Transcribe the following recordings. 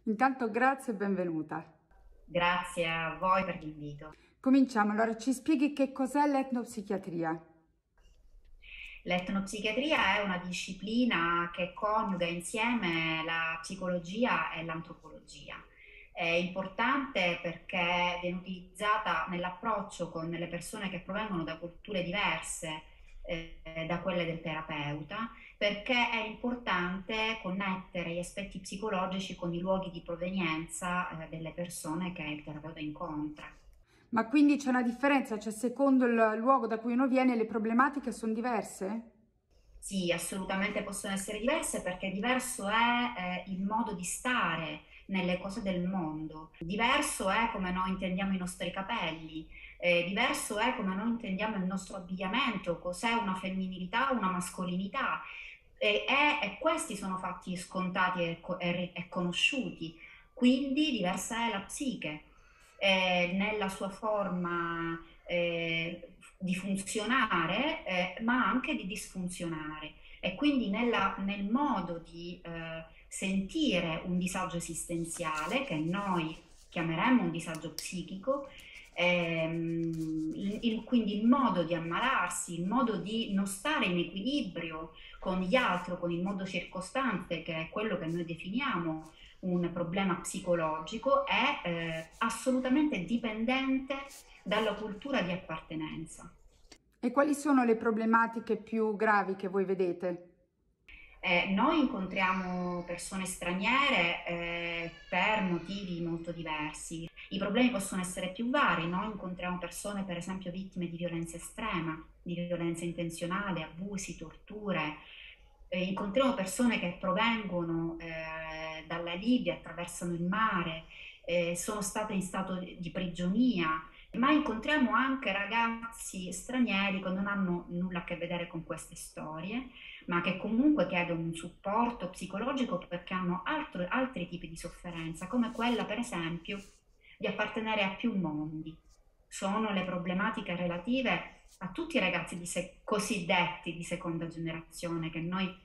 Intanto grazie e benvenuta. Grazie a voi per l'invito. Cominciamo, allora ci spieghi che cos'è l'etnopsichiatria? L'etnopsichiatria è una disciplina che coniuga insieme la psicologia e l'antropologia. È importante perché viene utilizzata nell'approccio con le persone che provengono da culture diverse da quelle del terapeuta, perché è importante connettere gli aspetti psicologici con i luoghi di provenienza delle persone che il terapeuta incontra. Ma quindi c'è una differenza, cioè secondo il luogo da cui uno viene le problematiche sono diverse? Sì, assolutamente possono essere diverse perché diverso è il modo di stare nelle cose del mondo, diverso è come noi intendiamo i nostri capelli, diverso è come noi intendiamo il nostro abbigliamento, cos'è una femminilità o una mascolinità. E questi sono fatti scontati e conosciuti, quindi diversa è la psiche nella sua forma di funzionare, ma anche di disfunzionare. E quindi nel modo di sentire un disagio esistenziale, che noi chiameremmo un disagio psichico, quindi il modo di ammalarsi, il modo di non stare in equilibrio con gli altri o con il mondo circostante, che è quello che noi definiamo un problema psicologico, è assolutamente dipendente dalla cultura di appartenenza. E quali sono le problematiche più gravi che voi vedete? Noi incontriamo persone straniere per motivi molto diversi. I problemi possono essere più vari. Noi incontriamo persone, per esempio, vittime di violenza estrema, di violenza intenzionale, abusi, torture. Incontriamo persone che provengono dalla Libia, attraversano il mare, sono state in stato di prigionia, ma incontriamo anche ragazzi stranieri che non hanno nulla a che vedere con queste storie, ma che comunque chiedono un supporto psicologico perché hanno altri tipi di sofferenza, come quella, per esempio, di appartenere a più mondi. Sono le problematiche relative a tutti i ragazzi cosiddetti di seconda generazione, che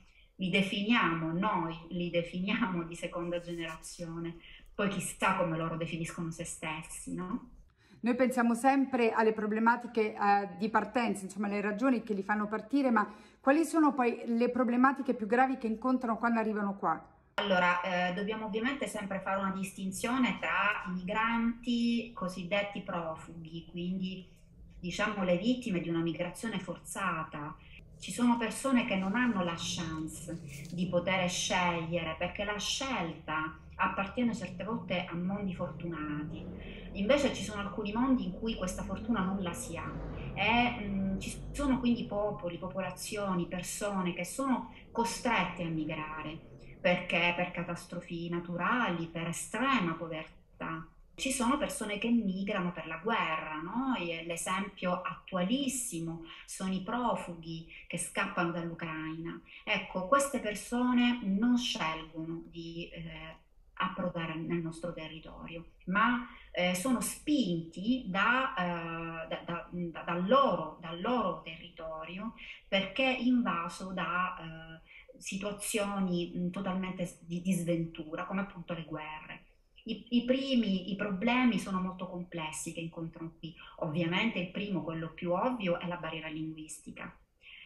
noi li definiamo di seconda generazione, poi chissà come loro definiscono se stessi, no? Noi pensiamo sempre alle problematiche di partenza, insomma le ragioni che li fanno partire, ma quali sono poi le problematiche più gravi che incontrano quando arrivano qua? Allora, dobbiamo ovviamente sempre fare una distinzione tra i migranti cosiddetti profughi, quindi diciamo le vittime di una migrazione forzata. Ci sono persone che non hanno la chance di poter scegliere perché la scelta appartiene certe volte a mondi fortunati. Invece ci sono alcuni mondi in cui questa fortuna non la si ha e ci sono quindi popoli, popolazioni, persone che sono costrette a migrare perché per catastrofi naturali, per estrema povertà. Ci sono persone che migrano per la guerra, no? E l'esempio attualissimo sono i profughi che scappano dall'Ucraina. Ecco, queste persone non scelgono di approdare nel nostro territorio, ma sono spinti dal loro territorio perché invaso da situazioni totalmente di sventura, come appunto le guerre. I problemi sono molto complessi che incontrano qui. Ovviamente il primo, quello più ovvio, è la barriera linguistica.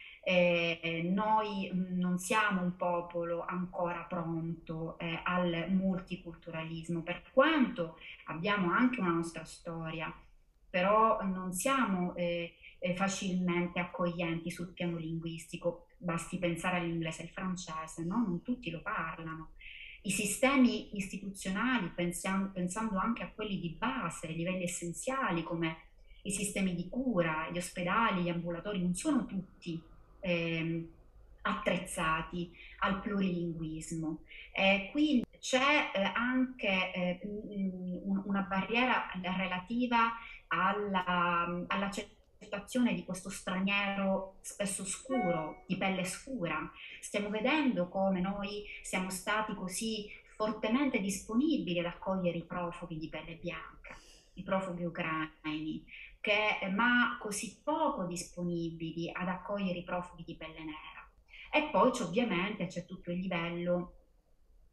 Noi non siamo un popolo ancora pronto al multiculturalismo, per quanto abbiamo anche una nostra storia, però non siamo facilmente accoglienti sul piano linguistico. Basti pensare all'inglese e al francese, no? Non tutti lo parlano. I sistemi istituzionali, pensando anche a quelli di base, ai livelli essenziali, come i sistemi di cura, gli ospedali, gli ambulatori, non sono tutti ehm, attrezzati al plurilinguismo. Quindi c'è anche una barriera relativa all'accettazione di questo straniero spesso scuro, di pelle scura. Stiamo vedendo come noi siamo stati così fortemente disponibili ad accogliere i profughi di pelle bianca, i profughi ucraini, ma così poco disponibili ad accogliere i profughi di pelle nera. E poi ovviamente c'è tutto il livello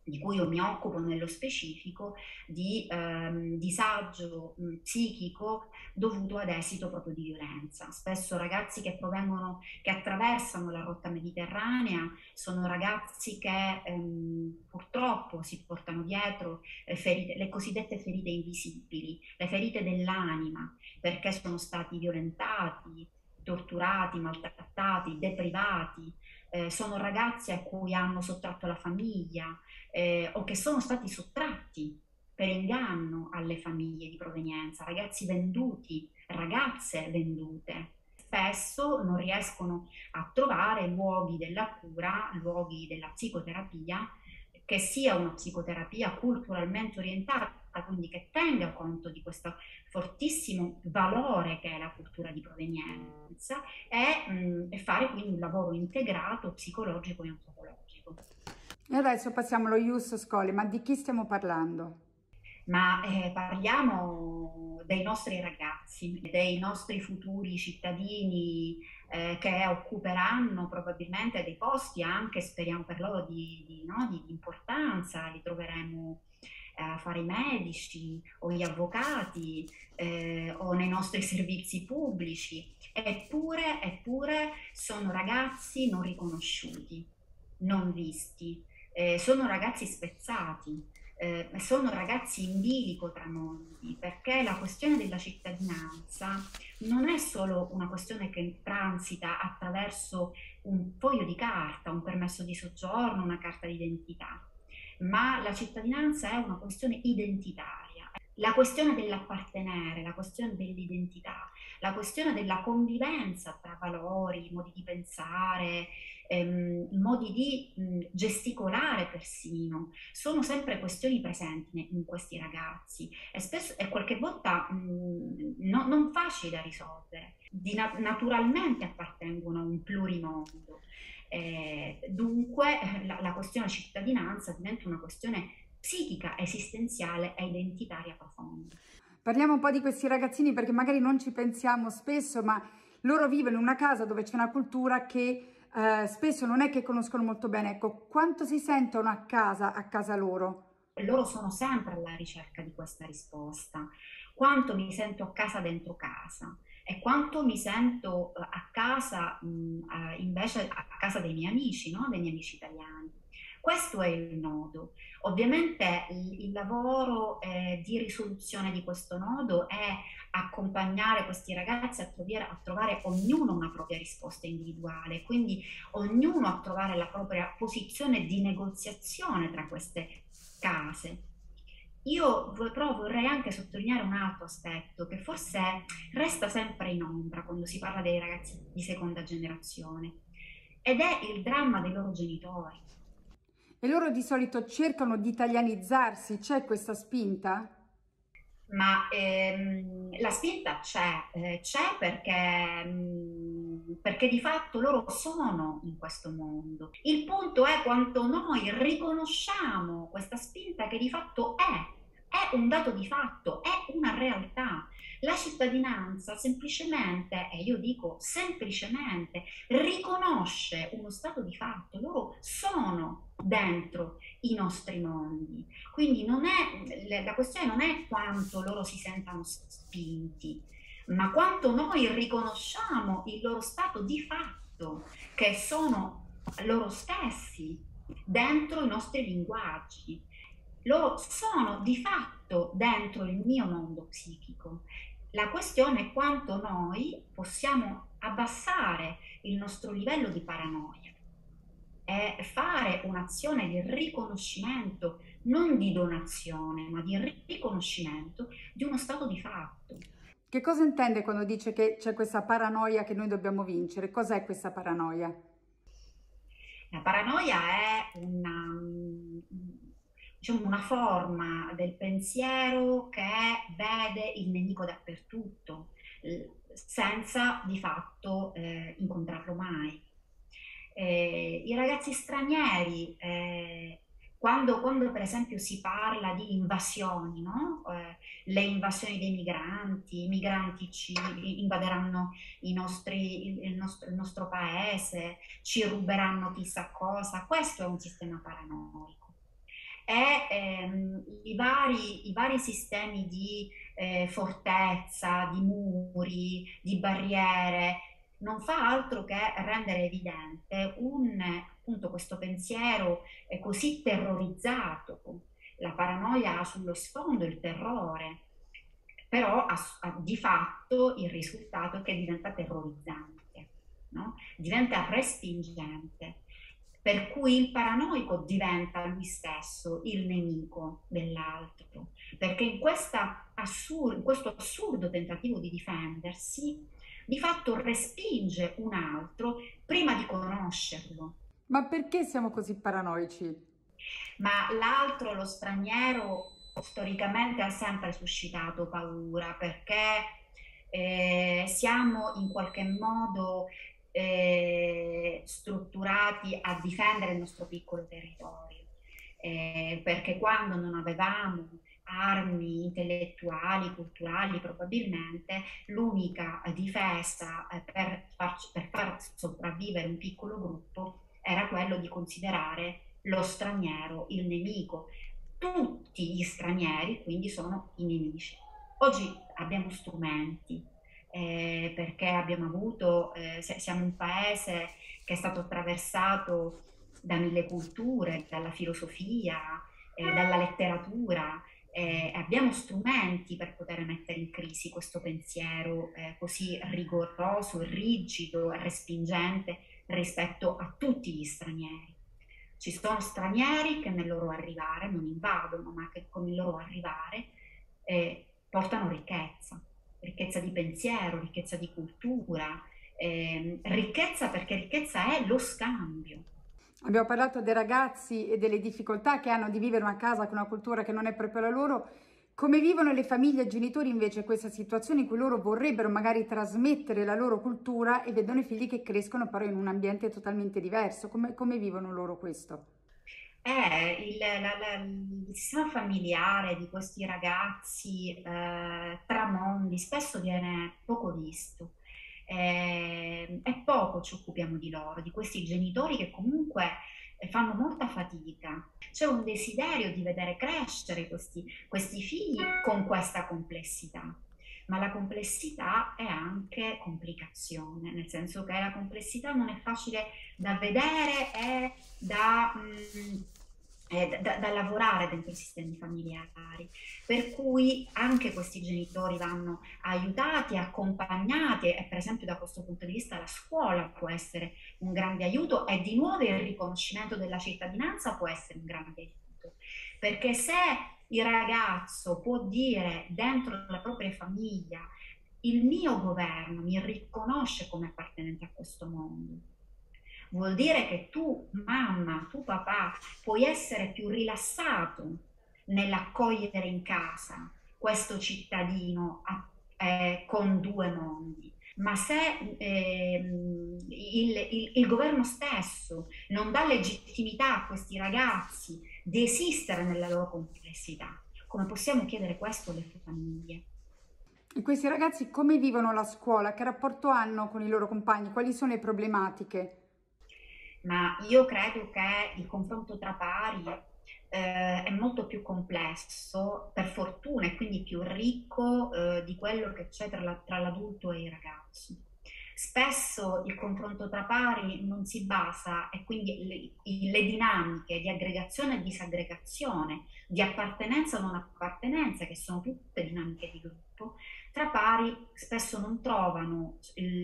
di cui io mi occupo nello specifico, di disagio psichico dovuto ad esito proprio di violenza. Spesso ragazzi che provengono, che attraversano la rotta mediterranea, sono ragazzi che purtroppo si portano dietro ferite, le cosiddette ferite invisibili, le ferite dell'anima, perché sono stati violentati, torturati, maltrattati, deprivati. Sono ragazzi a cui hanno sottratto la famiglia, o che sono stati sottratti per inganno alle famiglie di provenienza, ragazzi venduti, ragazze vendute. Spesso non riescono a trovare luoghi della cura, luoghi della psicoterapia, che sia una psicoterapia culturalmente orientata, quindi che tenga conto di questo fortissimo valore che è la cultura di provenienza e fare quindi un lavoro integrato psicologico e antropologico. E adesso passiamo allo Ius Scholae, ma di chi stiamo parlando? Ma parliamo dei nostri ragazzi, dei nostri futuri cittadini che occuperanno probabilmente dei posti anche, speriamo per loro, no, di importanza. Li troveremo a fare i medici o gli avvocati o nei nostri servizi pubblici. Eppure sono ragazzi non riconosciuti, non visti, sono ragazzi spezzati, sono ragazzi in bilico tra mondi, perché la questione della cittadinanza non è solo una questione che transita attraverso un foglio di carta, un permesso di soggiorno, una carta d'identità, ma la cittadinanza è una questione identitaria. La questione dell'appartenere, la questione dell'identità, la questione della convivenza tra valori, modi di pensare, modi di gesticolare persino, sono sempre questioni presenti in questi ragazzi e spesso e qualche volta non facili da risolvere. Naturalmente appartengono a un plurimondo. Dunque la questione cittadinanza diventa una questione psichica, esistenziale e identitaria profonda. Parliamo un po' di questi ragazzini perché magari non ci pensiamo spesso, ma loro vivono in una casa dove c'è una cultura che spesso non è che conoscono molto bene. Ecco, quanto si sentono a casa loro? Loro sono sempre alla ricerca di questa risposta. Quanto mi sento a casa dentro casa e quanto mi sento a casa invece a casa dei miei amici, no? Dei miei amici italiani. Questo è il nodo. Ovviamente il lavoro di risoluzione di questo nodo è accompagnare questi ragazzi a trovare ognuno una propria risposta individuale, quindi ognuno a trovare la propria posizione di negoziazione tra queste case. Io però vorrei anche sottolineare un altro aspetto che forse resta sempre in ombra quando si parla dei ragazzi di seconda generazione, ed è il dramma dei loro genitori. E loro di solito cercano di italianizzarsi, c'è questa spinta? Ma la spinta c'è perché di fatto loro sono in questo mondo. Il punto è quanto noi riconosciamo questa spinta che di fatto è un dato di fatto, è una realtà. La cittadinanza semplicemente, e io dico semplicemente, riconosce uno stato di fatto. Loro sono dentro i nostri mondi. Quindi la questione non è quanto loro si sentano spinti, ma quanto noi riconosciamo il loro stato di fatto, che sono loro stessi dentro i nostri linguaggi. Loro sono di fatto dentro il mio mondo psichico. La questione è quanto noi possiamo abbassare il nostro livello di paranoia e fare un'azione di riconoscimento, non di donazione, ma di riconoscimento di uno stato di fatto. Che cosa intende quando dice che c'è questa paranoia che noi dobbiamo vincere? Cos'è questa paranoia? La paranoia è diciamo, una forma del pensiero che vede il nemico dappertutto, senza di fatto incontrarlo mai. I ragazzi stranieri, quando per esempio si parla di invasioni, no? Le invasioni dei migranti, i migranti ci invaderanno il nostro paese, ci ruberanno chissà cosa, questo è un sistema paranoico. i vari sistemi di fortezza, di muri, di barriere, non fa altro che rendere evidente appunto, questo pensiero così terrorizzato. La paranoia ha sullo sfondo il terrore, però di fatto il risultato è che diventa terrorizzante, no? Diventa respingente, per cui il paranoico diventa lui stesso il nemico dell'altro, perché in questo assurdo tentativo di difendersi, di fatto respinge un altro prima di conoscerlo. Ma perché siamo così paranoici? Ma l'altro, lo straniero, storicamente ha sempre suscitato paura perché siamo in qualche modo strutturati a difendere il nostro piccolo territorio, perché quando non avevamo armi intellettuali, culturali, probabilmente l'unica difesa per far sopravvivere un piccolo gruppo era quello di considerare lo straniero il nemico. Tutti gli stranieri quindi sono i nemici. Oggi abbiamo strumenti, perché abbiamo avuto, siamo un paese che è stato attraversato da mille culture, dalla filosofia, dalla letteratura, abbiamo strumenti per poter mettere in crisi questo pensiero così rigoroso, rigido e respingente rispetto a tutti gli stranieri. Ci sono stranieri che nel loro arrivare non invadono, ma che con il loro arrivare portano ricchezza, ricchezza di pensiero, ricchezza di cultura, ricchezza perché ricchezza è lo scambio. Abbiamo parlato dei ragazzi e delle difficoltà che hanno di vivere una casa con una cultura che non è proprio la loro. Come vivono le famiglie e i genitori invece questa situazione in cui loro vorrebbero magari trasmettere la loro cultura e vedono i figli che crescono però in un ambiente totalmente diverso? Come vivono loro questo? Il sistema familiare di questi ragazzi tra mondi spesso viene poco visto. E poco ci occupiamo di loro, di questi genitori che comunque fanno molta fatica. C'è un desiderio di vedere crescere questi figli con questa complessità. Ma la complessità è anche complicazione, nel senso che la complessità non è facile da vedere e da lavorare dentro i sistemi familiari, per cui anche questi genitori vanno aiutati, accompagnati e per esempio da questo punto di vista la scuola può essere un grande aiuto e di nuovo il riconoscimento della cittadinanza può essere un grande aiuto, perché se il ragazzo può dire dentro la propria famiglia il mio governo mi riconosce come appartenente a questo mondo, vuol dire che tu, mamma, tu papà, puoi essere più rilassato nell'accogliere in casa questo cittadino con due mondi. Ma se il governo stesso non dà legittimità a questi ragazzi di esistere nella loro complessità, come possiamo chiedere questo alle famiglie? E questi ragazzi come vivono la scuola? Che rapporto hanno con i loro compagni? Quali sono le problematiche? Ma io credo che il confronto tra pari è molto più complesso, per fortuna, e quindi più ricco di quello che c'è tra l'adulto e il ragazzo. Spesso il confronto tra pari non si basa e quindi le dinamiche di aggregazione e disaggregazione, di appartenenza o non appartenenza, che sono tutte dinamiche di gruppo, tra pari spesso non trovano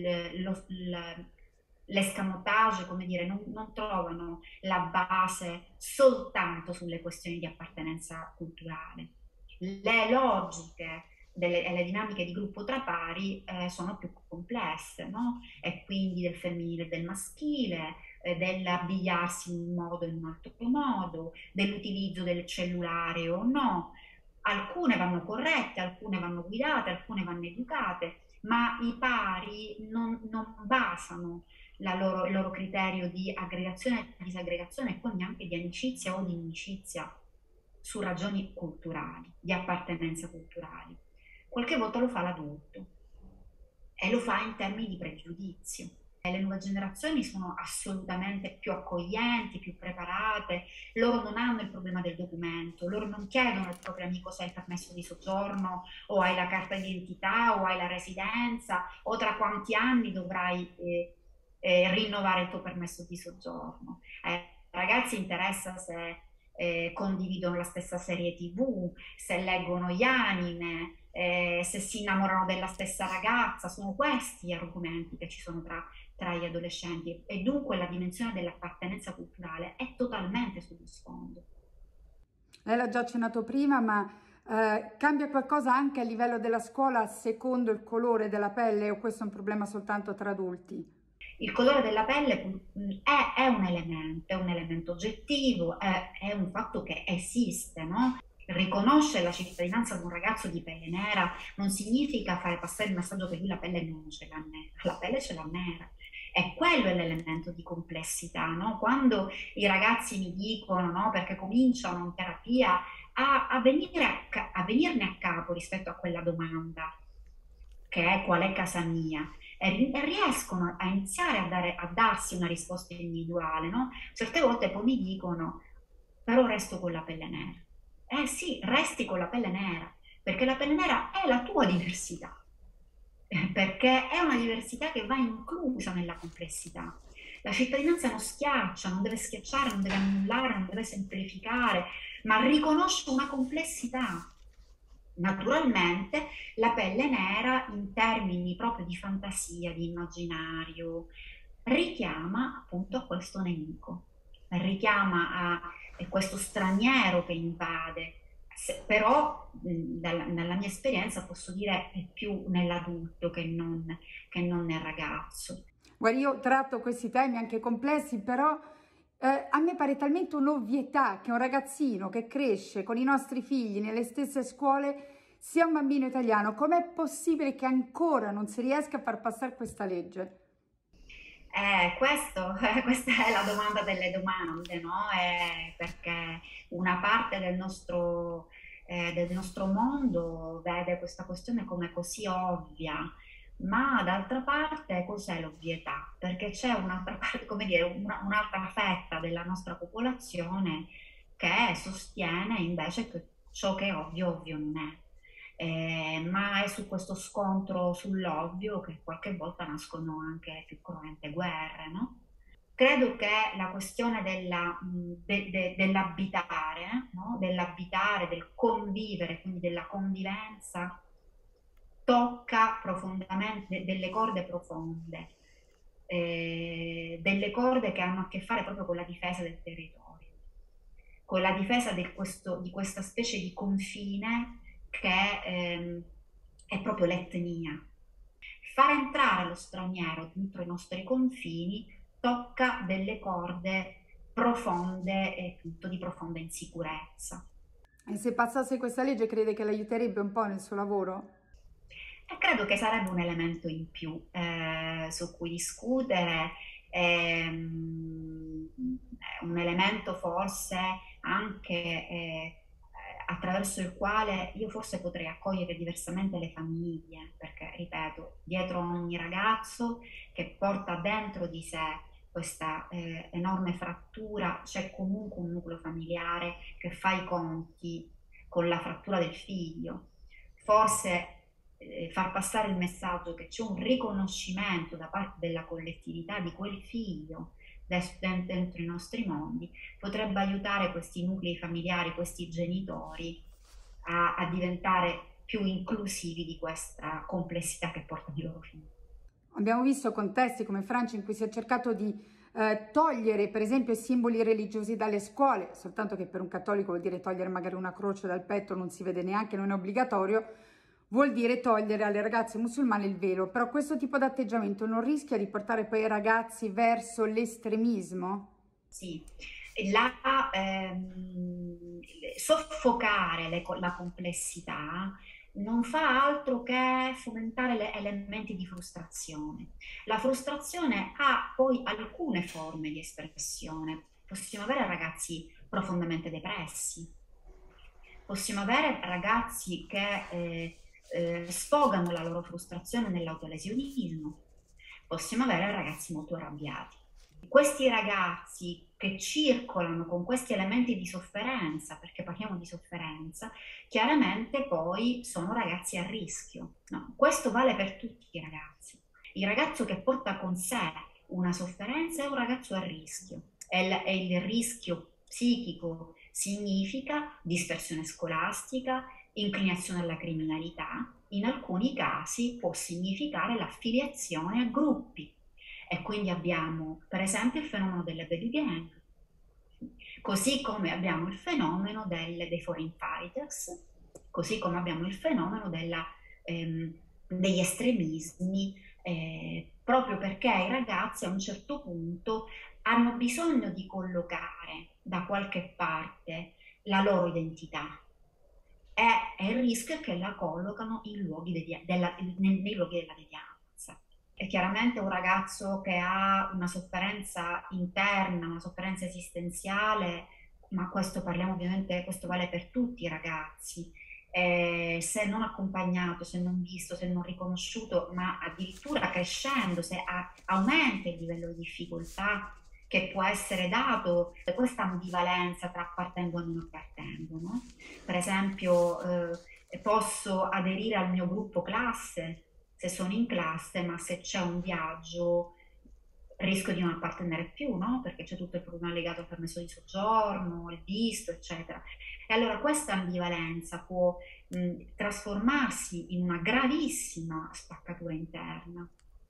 l'escamotage, come dire, non trovano la base soltanto sulle questioni di appartenenza culturale. Le logiche e le dinamiche di gruppo tra pari sono più complesse, no? E quindi del femminile e del maschile, dell'abbigliarsi in un modo o in un altro modo, dell'utilizzo del cellulare o no. Alcune vanno corrette, alcune vanno guidate, alcune vanno educate, ma i pari non basano il loro criterio di aggregazione e disaggregazione e quindi anche di amicizia o di inimicizia su ragioni culturali, di appartenenza culturali. Qualche volta lo fa l'adulto e lo fa in termini di pregiudizio. Le nuove generazioni sono assolutamente più accoglienti, più preparate, loro non hanno il problema del documento, loro non chiedono al proprio amico se hai il permesso di soggiorno o hai la carta d'identità o hai la residenza o tra quanti anni dovrai rinnovare il tuo permesso di soggiorno. Ai ragazzi interessa se condividono la stessa serie TV, se leggono gli anime, se si innamorano della stessa ragazza, sono questi gli argomenti che ci sono tra gli adolescenti e dunque la dimensione dell'appartenenza culturale è totalmente sullo sfondo. Lei l'ha già accennato prima, ma cambia qualcosa anche a livello della scuola secondo il colore della pelle o questo è un problema soltanto tra adulti? Il colore della pelle è un elemento oggettivo, è un fatto che esiste, no? Riconoscere la cittadinanza di un ragazzo di pelle nera non significa fare passare il messaggio che lui la pelle non ce l'ha nera, la pelle ce l'ha nera. E quello è l'elemento di complessità, no? Quando i ragazzi mi dicono, no, perché cominciano in terapia a venirne a capo rispetto a quella domanda, che è qual è casa mia, e riescono a iniziare a darsi una risposta individuale, no? Certe volte poi mi dicono, però resto con la pelle nera. Eh sì, resti con la pelle nera, perché la pelle nera è la tua diversità, perché è una diversità che va inclusa nella complessità. La cittadinanza non schiaccia, non deve schiacciare, non deve annullare, non deve semplificare, ma riconosce una complessità. Naturalmente la pelle nera in termini proprio di fantasia, di immaginario, richiama appunto a questo nemico, richiama a questo straniero che invade. Però nella mia esperienza posso dire è più nell'adulto che non nel ragazzo. Guarda, io tratto questi temi anche complessi, però a me pare talmente un'ovvietà che un ragazzino che cresce con i nostri figli nelle stesse scuole sia un bambino italiano. Com'è possibile che ancora non si riesca a far passare questa legge? Questa è la domanda delle domande, no? Perché una parte del nostro mondo vede questa questione come così ovvia, ma d'altra parte cos'è l'ovvietà? Perché c'è un'altra parte, come dire, un'altra fetta della nostra popolazione che sostiene invece che ciò che è ovvio, ovvio non è. Ma è su questo scontro sull'ovvio che qualche volta nascono anche più cruente guerre, no? Credo che la questione dell'abitare, no? Dell'abitare, del convivere, quindi della convivenza, tocca profondamente delle corde profonde, delle corde che hanno a che fare proprio con la difesa del territorio, con la difesa di questa specie di confine che è proprio l'etnia. Far entrare lo straniero dentro i nostri confini tocca delle corde profonde e appunto di profonda insicurezza. E se passasse questa legge crede che l'aiuterebbe un po' nel suo lavoro? E credo che sarebbe un elemento in più su cui discutere, un elemento forse anche attraverso il quale io forse potrei accogliere diversamente le famiglie, perché ripeto, dietro ogni ragazzo che porta dentro di sé questa enorme frattura c'è comunque un nucleo familiare che fa i conti con la frattura del figlio. Forse far passare il messaggio che c'è un riconoscimento da parte della collettività di quel figlio dentro i nostri mondi potrebbe aiutare questi nuclei familiari, questi genitori a diventare più inclusivi di questa complessità che porta di loro figli. Abbiamo visto contesti come Francia in cui si è cercato di togliere per esempio i simboli religiosi dalle scuole, soltanto che per un cattolico vuol dire togliere magari una croce dal petto, non si vede neanche, non è obbligatorio, vuol dire togliere alle ragazze musulmane il velo, però questo tipo di atteggiamento non rischia di portare poi i ragazzi verso l'estremismo? Sì, soffocare la complessità non fa altro che fomentare elementi di frustrazione. La frustrazione ha poi alcune forme di espressione. Possiamo avere ragazzi profondamente depressi, possiamo avere ragazzi che sfogano la loro frustrazione nell'autolesionismo, possiamo avere ragazzi molto arrabbiati. Questi ragazzi che circolano con questi elementi di sofferenza, perché parliamo di sofferenza, chiaramente poi sono ragazzi a rischio. No, questo vale per tutti i ragazzi. Il ragazzo che porta con sé una sofferenza è un ragazzo a rischio. E il rischio psichico significa dispersione scolastica, inclinazione alla criminalità, in alcuni casi può significare l'affiliazione a gruppi. E quindi abbiamo per esempio il fenomeno delle baby gang, così come abbiamo il fenomeno dei foreign fighters, così come abbiamo il fenomeno degli estremismi, proprio perché i ragazzi a un certo punto hanno bisogno di collocare da qualche parte la loro identità e il rischio è che la collocano in nei luoghi della devianza. E chiaramente un ragazzo che ha una sofferenza interna, una sofferenza esistenziale, ma questo parliamo ovviamente, questo vale per tutti i ragazzi, se non accompagnato, se non visto, se non riconosciuto, ma addirittura crescendo, se aumenta il livello di difficoltà che può essere dato da questa ambivalenza tra appartengo e non appartengo, no? Per esempio, posso aderire al mio gruppo classe se sono in classe, ma se c'è un viaggio rischio di non appartenere più, no? Perché c'è tutto il problema legato al permesso di soggiorno, il visto, eccetera. E allora questa ambivalenza può trasformarsi in una gravissima spaccatura interna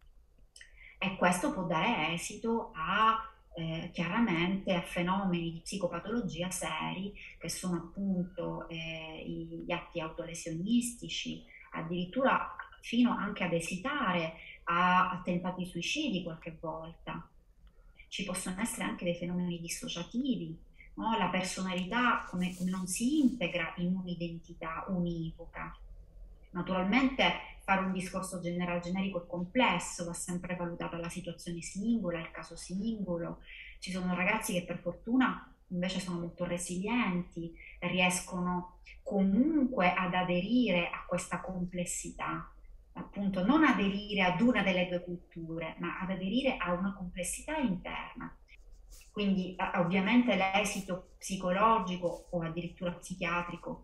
e questo può dare esito a chiaramente a fenomeni di psicopatologia seri che sono appunto gli atti autolesionistici, addirittura fino anche ad esitare a tentati suicidi qualche volta. Ci possono essere anche dei fenomeni dissociativi, no? La personalità come non si integra in un'identità univoca. Naturalmente fare un discorso generico e complesso, va sempre valutata la situazione singola, il caso singolo. Ci sono ragazzi che per fortuna invece sono molto resilienti, riescono comunque ad aderire a questa complessità, appunto non aderire ad una delle due culture, ma ad aderire a una complessità interna. Quindi ovviamente l'esito psicologico o addirittura psichiatrico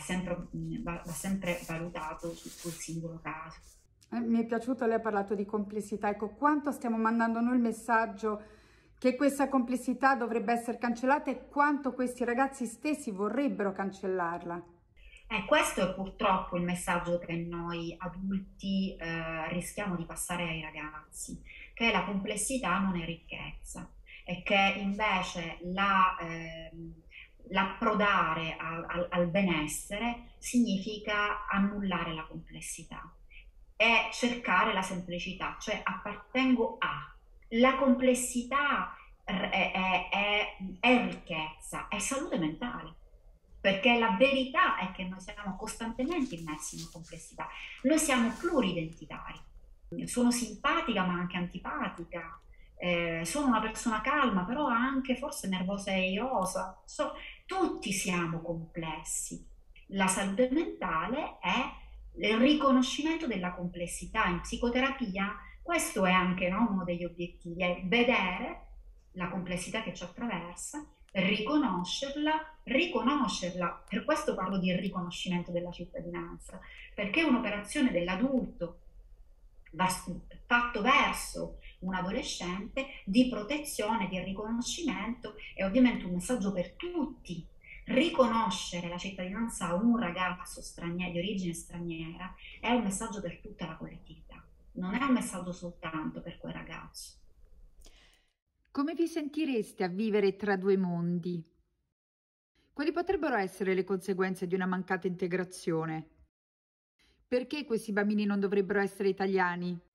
va sempre valutato sul singolo caso. Mi è piaciuto, lei ha parlato di complessità, ecco quanto stiamo mandando noi il messaggio che questa complessità dovrebbe essere cancellata e quanto questi ragazzi stessi vorrebbero cancellarla. Questo è purtroppo il messaggio che noi adulti rischiamo di passare ai ragazzi, che la complessità non è ricchezza e che invece l'approdare al benessere significa annullare la complessità e cercare la semplicità, cioè appartengo a. La complessità è ricchezza, è salute mentale, perché la verità è che noi siamo costantemente immersi in complessità, noi siamo pluridentitari, sono simpatica ma anche antipatica, sono una persona calma però anche forse nervosa e iosa, tutti siamo complessi. La salute mentale è il riconoscimento della complessità. In psicoterapia questo è anche, no, uno degli obiettivi, è vedere la complessità che ci attraversa, riconoscerla. Per questo parlo di riconoscimento della cittadinanza, perché è un'operazione dell'adulto fatto verso un adolescente di protezione, di riconoscimento e ovviamente un messaggio per tutti. Riconoscere la cittadinanza a un ragazzo straniero, di origine straniera è un messaggio per tutta la collettività, non è un messaggio soltanto per quel ragazzo. Come vi sentireste a vivere tra due mondi? Quali potrebbero essere le conseguenze di una mancata integrazione? Perché questi bambini non dovrebbero essere italiani?